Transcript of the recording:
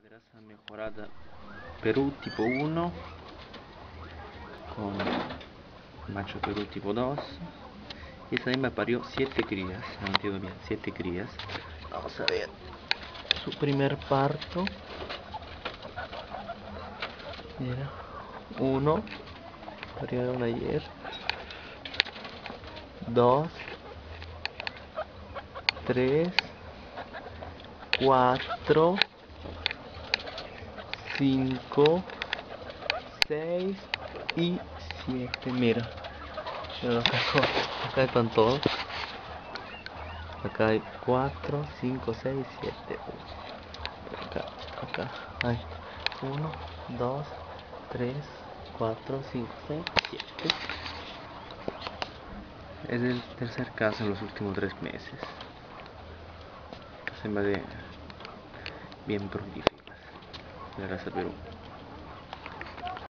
raza mejorada Perú tipo 1 con macho Perú tipo 2. Y esta hembra parió 7 crías, no entiendo bien, 7 crías. Vamos a ver su primer parto. Mira, 1 parieron ayer, 2, 3, 4, 5, 6 y 7. Mira, acá están todos. Acá hay 4, 5, 6, 7. Acá hay 1, 2, 3, 4, 5, 6, 7. Es el tercer caso en los últimos 3 meses. Se me ve bien prolíficas de la raza Perú.